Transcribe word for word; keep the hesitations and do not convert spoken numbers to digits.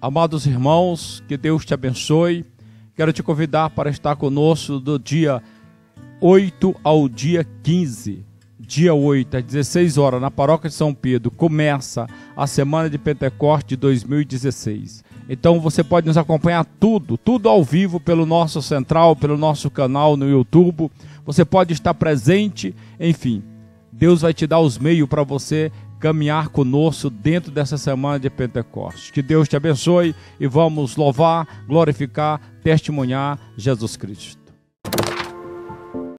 Amados irmãos, que Deus te abençoe. Quero te convidar para estar conosco do dia oito ao dia quinze. Dia oito, às dezesseis horas, na Paróquia de São Pedro, começa a Semana de Pentecostes de dois mil e dezesseis. Então você pode nos acompanhar tudo, tudo ao vivo pelo nosso central, pelo nosso canal no YouTube. Você pode estar presente, enfim. Deus vai te dar os meios para você caminhar conosco dentro dessa semana de Pentecostes. Que Deus te abençoe e vamos louvar, glorificar, testemunhar Jesus Cristo.